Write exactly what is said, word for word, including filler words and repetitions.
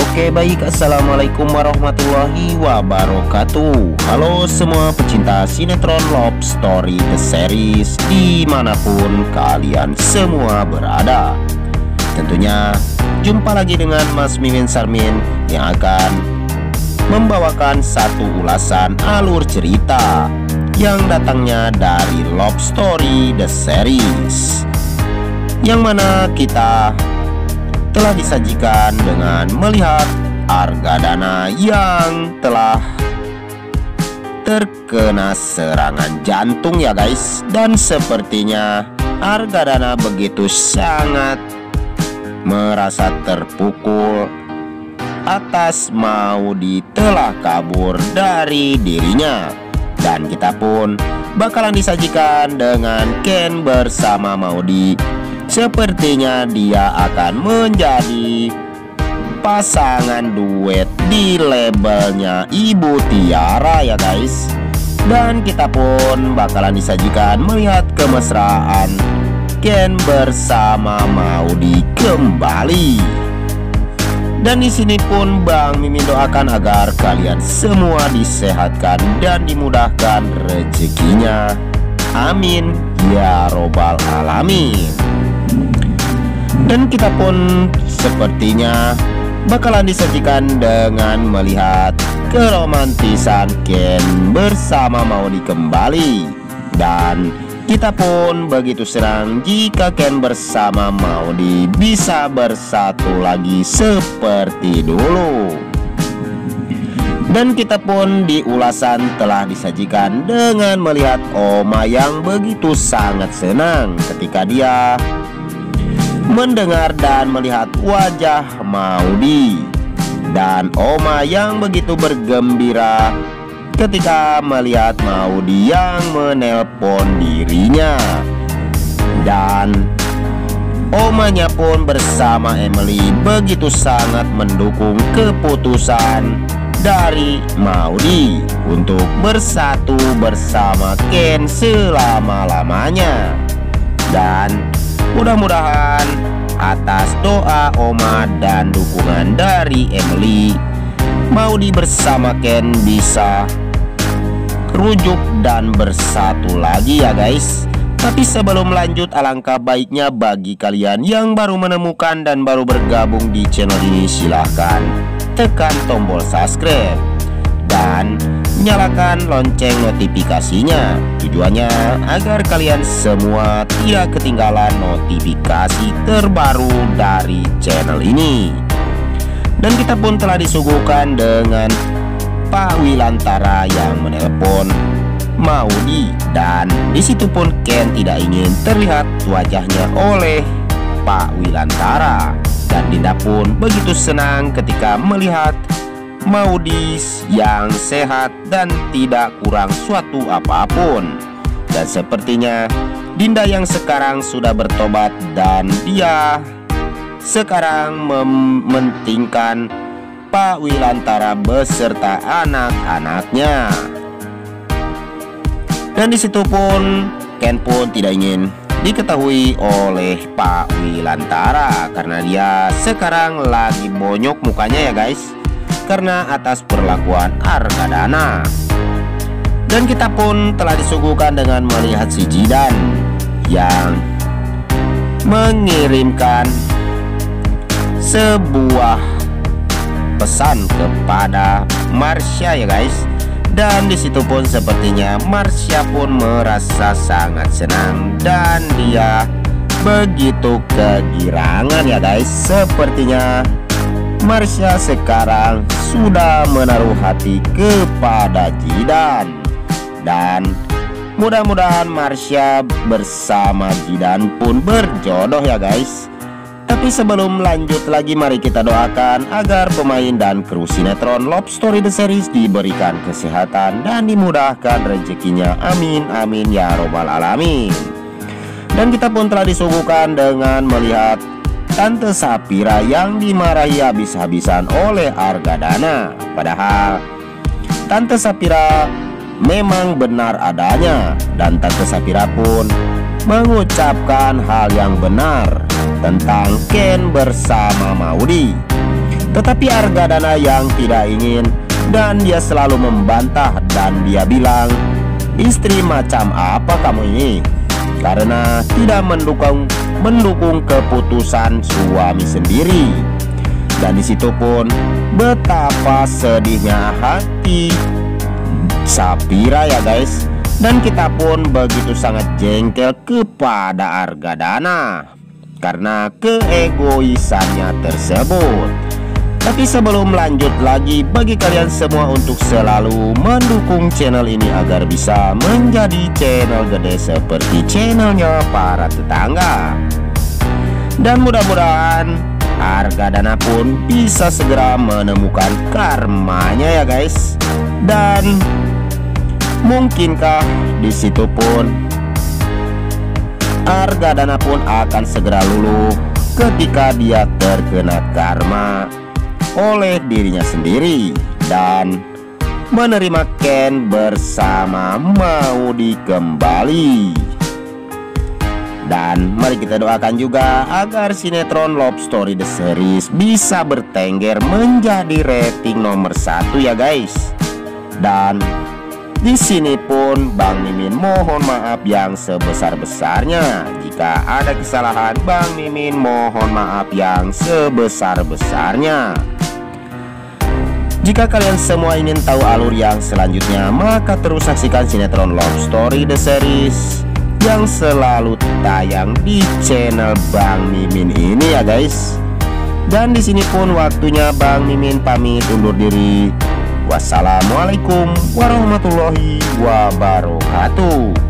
Oke baik, assalamualaikum warahmatullahi wabarakatuh. Halo semua pecinta sinetron Love Story The Series dimanapun kalian semua berada. Tentunya jumpa lagi dengan Mas Mimin Sarmin yang akan membawakan satu ulasan alur cerita yang datangnya dari Love Story The Series, yang mana kita telah disajikan dengan melihat Argadana yang telah terkena serangan jantung ya guys. Dan sepertinya Argadana begitu sangat merasa terpukul atas Maudy telah kabur dari dirinya. Dan kita pun bakalan disajikan dengan Ken bersama Maudy. Sepertinya dia akan menjadi pasangan duet di labelnya Ibu Tiara ya guys. Dan kita pun bakalan disajikan melihat kemesraan Ken bersama Maudy kembali. Dan di sini pun Bang Mimin doakan agar kalian semua disehatkan dan dimudahkan rezekinya. Amin ya robbal alamin. Dan kita pun sepertinya bakalan disajikan dengan melihat keromantisan Ken bersama Maudy kembali. Dan kita pun begitu senang jika Ken bersama Maudy bisa bersatu lagi seperti dulu. Dan kita pun di ulasan telah disajikan dengan melihat Oma yang begitu sangat senang ketika dia mendengar dan melihat wajah Maudy. Dan Oma yang begitu bergembira ketika melihat Maudy yang menelpon dirinya. Dan Omanya pun bersama Emily begitu sangat mendukung keputusan dari Maudy untuk bersatu bersama Ken selama-lamanya. Dan mudah-mudahan atas doa Oma dan dukungan dari Emily, Maudy bersama Ken bisa rujuk dan bersatu lagi ya guys. Tapi sebelum lanjut, alangkah baiknya bagi kalian yang baru menemukan dan baru bergabung di channel ini, silahkan tekan tombol subscribe dan nyalakan lonceng notifikasinya. Tujuannya agar kalian semua tidak ketinggalan notifikasi terbaru dari channel ini. Dan kita pun telah disuguhkan dengan Pak Wilantara yang menelpon Maudy. Dan disitu pun Ken tidak ingin terlihat wajahnya oleh Pak Wilantara. Dan Dinda pun begitu senang ketika melihat Maudy yang sehat dan tidak kurang suatu apapun. Dan sepertinya Dinda yang sekarang sudah bertobat dan dia sekarang mementingkan Pak Wilantara beserta anak-anaknya. Dan disitu pun Ken pun tidak ingin diketahui oleh Pak Wilantara karena dia sekarang lagi bonyok mukanya ya guys, karena atas perlakuan Argadana. Dan kita pun telah disuguhkan dengan melihat si Jidan yang mengirimkan sebuah pesan kepada Marsha ya guys. Dan disitu pun sepertinya Marsha pun merasa sangat senang dan dia begitu kegirangan ya guys. Sepertinya Marsha sekarang sudah menaruh hati kepada Jidan. Dan mudah-mudahan Marsha bersama Jidan pun berjodoh ya guys. Tapi sebelum lanjut lagi, mari kita doakan agar pemain dan kru sinetron Love Story The Series diberikan kesehatan dan dimudahkan rezekinya. Amin amin ya robbal alamin. Dan kita pun telah disuguhkan dengan melihat Tante Sapira yang dimarahi habis-habisan oleh Argadana. Padahal Tante Sapira memang benar adanya, dan Tante Sapira pun mengucapkan hal yang benar tentang Ken bersama Maudy. Tetapi Argadana yang tidak ingin, dan dia selalu membantah, dan dia bilang, "Istri macam apa kamu ini?" Karena tidak mendukung mendukung keputusan suami sendiri. Dan disitu pun betapa sedihnya hati Sapira ya guys. Dan kita pun begitu sangat jengkel kepada Argadana karena keegoisannya tersebut. Tapi sebelum lanjut lagi, bagi kalian semua untuk selalu mendukung channel ini agar bisa menjadi channel gede seperti channelnya para tetangga. Dan mudah-mudahan Argadana pun bisa segera menemukan karmanya ya guys. Dan mungkinkah di situ pun Argadana pun akan segera luluh ketika dia terkena karma oleh dirinya sendiri dan menerima Ken bersama Maudi kembali. Dan mari kita doakan juga agar sinetron Love Story The Series bisa bertengger menjadi rating nomor satu ya guys. Dan di sini pun Bang Mimin mohon maaf yang sebesar-besarnya. Jika ada kesalahan, Bang Mimin mohon maaf yang sebesar-besarnya. Jika kalian semua ingin tahu alur yang selanjutnya, maka terus saksikan sinetron Love Story The Series yang selalu tayang di channel Bang Mimin ini ya guys. Dan di sini pun waktunya Bang Mimin pamit undur diri. Wassalamualaikum warahmatullahi wabarakatuh.